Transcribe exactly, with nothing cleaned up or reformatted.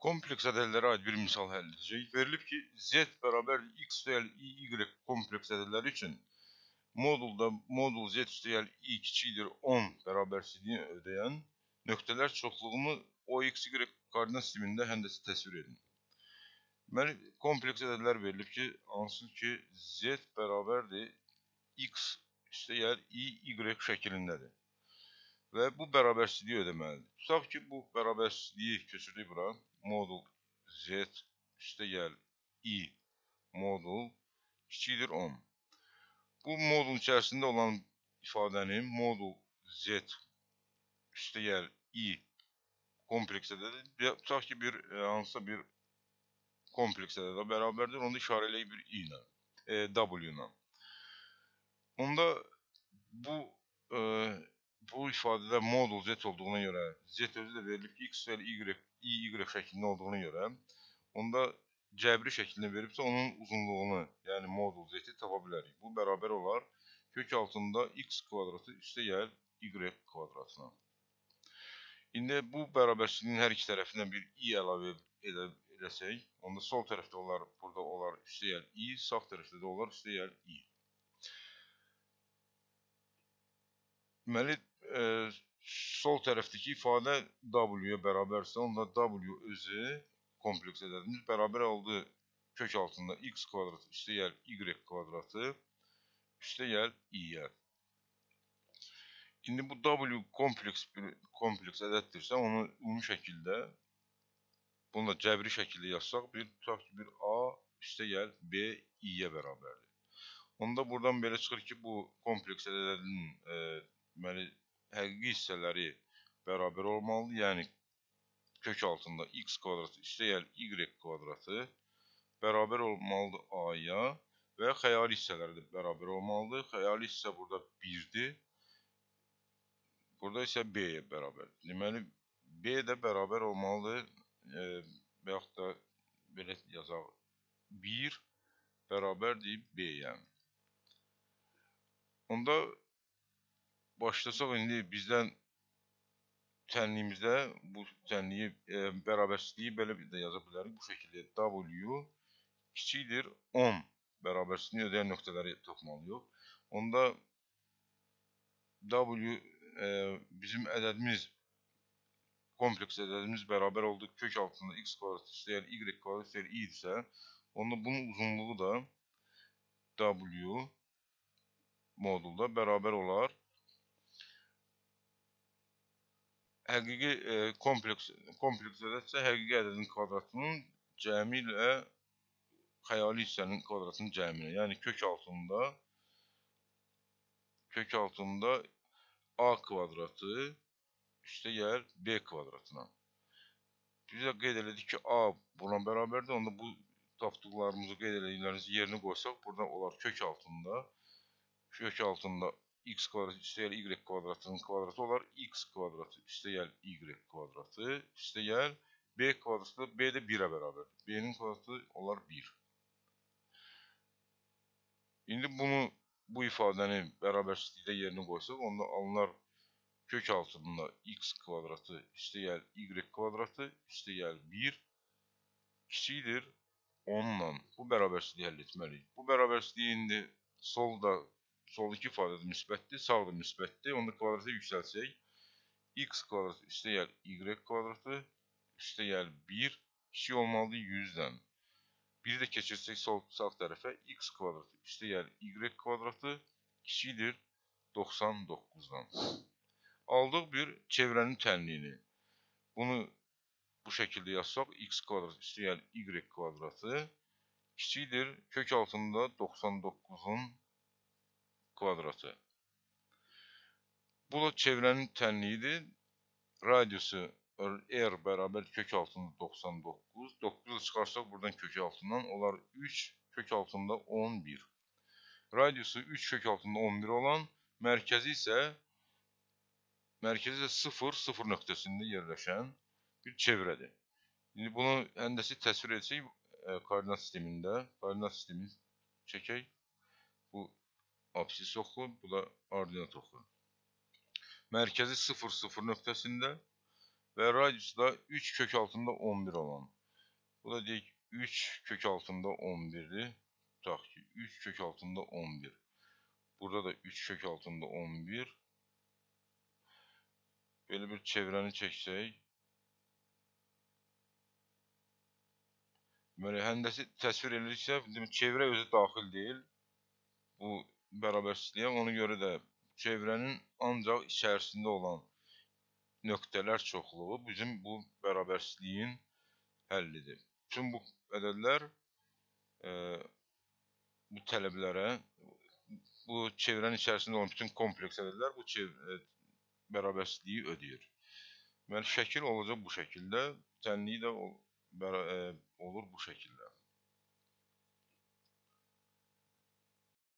Kompleks ədədlərə aid bir misal həll edəcək. Verilib ki, z bərabər x üstəgəl i, y kompleks ədədləri üçün modulda modul z üstəgəl i kiçikdir on bərabərsizliyini ödəyən nöqtələr çoxluğunu ox, y koordinat sistemində həndəsi təsvir edin. Deməli, kompleks ədədlər verilib ki, hansı ki, z bərabərdir x üstəgəl i, y şəklindədir. Və bu bərabərsizliyi ödəməlidir. Tutaq ki, bu bərabərsizliyi köçürdük bura. Modul z üstəgəl i modul kiçikdir on. Bu modulun içərisində olan ifadəni modul z üstəgəl i kompleks ədədir. Tutaq ki, bir hansısa bir kompleks ədədə bərabərdir. Onu da işarə eləyək bir i ilə, e, w ilə. Onda bu e, bu ifadədə modul z olduğuna görə, z özü də verilib ki, x üstəgəl y, i, y şəklində olduğuna görə, onda cəbri şəklində veribsə, onun uzunluğunu, yəni modul z-i tapa bilərik. Bu bərabər olar kök altında x kvadratı üstəgəl y kvadratına. İndi bu bərabərsizliyin hər iki tərəfindən bir i əlavə edə, edəsək, onda sol tərəfdə olar, burada olar üstəgəl i, sağ tərəfdə də olar üstəgəl i. Deməli, e, sol tərəfdəki ifadə w-yə bərabərsə, onda w özü kompleks ədədimiz bərabər oldu kök altında x kvadratı üstəgəl y kvadratı üstəgəl i-yə. İndi bu w kompleks bir kompleks ədəddirsə, onu ümumi şəkildə, bunu da cəbri şəkildə yazsaq, bir tutaq ki, bir a üstəgəl b i-yə bərabərdir. Onda buradan belə çıxır ki, bu kompleks ədədin e, deməli, həqiqi hissələri bərabər olmalıdır. Yəni, kök altında x kvadratı üstəgəl y kvadratı bərabər olmalıdır a-ya və xəyali hissələri də bərabər olmalıdır. Xəyali hissə burada birdir. Burada isə b-yə bərabərdir. Deməli, b də bərabər olmalıdır e, və yaxud da belə yazaq, bir bərabərdir b-yə. Onda başlasaq, indi bizdən tənliyimizdə bu tənliyi, e, bərabərsizliyi belə də yaza bilərik. Bu şəkildə w kiçikdir on bərabərsizliyini ödəyən nöqtələri tapmalıyıq. Onda w e, bizim ədədimiz, kompleks ədədimiz bərabər oldu kök altında x kvadratı üstəgəl y kvadratı üstəgəl i idirsə, onda bunun uzunluğu da w modulda bərabər olar həqiqi e, kompleks, kompleks ədədsə həqiqi ədədin kvadratının cəmi ilə xəyali hissənin kvadratının cəminə. Yəni kök altında kök altında a kvadratı üstəgəl b kvadratına. Biz də qeyd elədik ki, a buna bərabərdir. Onda bu tapdıqlarımızı qeyd elədiklərimizi yerinə qoysaq, burada olar kök altında kök altında x kvadratı üstəgəl y kvadratının kvadratı olar x kvadratı üstəgəl y kvadratı üstəgəl b kvadratı, b də birə bərabərdir. b-nin kvadratı olar bir. İndi bunu, bu ifadəni bərabərsizlikdə yerinə qoysaq, onda alınar kök altında x kvadratı üstəgəl y kvadratı üstəgəl bir kiçikdir onla. Bu bərabərsizliyi həll etməliyik. Bu bərabərsizliyi indi solda sol iki ifadədə müsbətdir, sağda müsbətdir. Onda kvadratı yüksəlsək, x kvadratı üstəgəl y kvadratı üstəgəl bir kiçik olmalıdır yüzdən. Bir də keçirsək sol sağ tərəfə, x kvadratı üstəgəl y kvadratı kiçikdir doxsan doqquzdan. Aldıq bir çevrənin tənliyini. Bunu bu şəkildə yazsaq, x kvadratı üstəgəl y kvadratı kiçikdir kök altında doxsan doqquzun kvadratı. Bu da çevrənin tənliyidir. Radiusu r bərabər kök altında doxsan doqquz. doqquzu çıxarsaq buradan kök altından olar üç kök altında on bir. Radiusu üç kök altında on bir olan, mərkəzi isə mərkəzi isə sıfır, sıfır nöqtəsində yerləşən bir çevrədir. İndi bunu həndəsi təsvir etsək, e, koordinat sistemində, koordinat sistemi çəkək. Bu absis oxu, bu da ordinat oxu. Mərkəzi sıfır, sıfır nöqtəsində, ve radiusu da üç kök altında on bir olan. Bu da deyək üç kök altında on birdir. Tutaq ki, üç kök altında on bir. Burada da üç kök altında on bir. Böyle bir çevrəni çəksək. Deməli, həndəsi təsvir ediriksə, çevrə özü daxil deyil. Bu bərabərsizliyə, ona görə də çevrənin ancaq içərisində olan nöqtələr çoxluğu bizim bu bərabərsizliyin həllidir. Bütün bu ədədlər e, bu tələblərə, bu çevrənin içərisində olan bütün kompleks ədədlər bu e, bərabərsizliyi ödəyir. Deməli, şəkil olacaq bu şəkildə, tənliyi də ol, bəra, e, olur bu şəkildə.